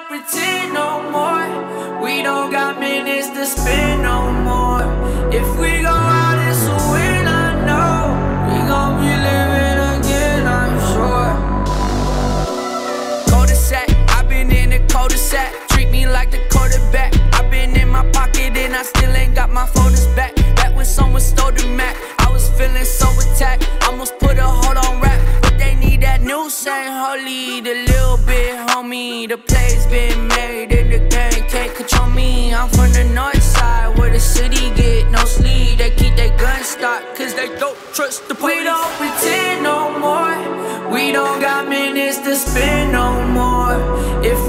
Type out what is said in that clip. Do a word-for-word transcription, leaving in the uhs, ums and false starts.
pretend no more. We don't got minutes to spend no more. If we go out, it's a win, I know. We gon' be living again, I'm sure. Cul-de-sac, I've been in the cul-de-sac. Treat me like the quarterback. I've been in my pocket and I still ain't got my folders back. Back when someone stole the Mac, I was feeling so attacked. Almost put a hold on rap, but they need that new saying holy. The little bit, homie, the play's been made and the game can't control me. I'm from the north side where the city get no sleep. They keep their guns stocked cause they don't trust the police. We don't pretend no more. We don't got minutes to spend no more. If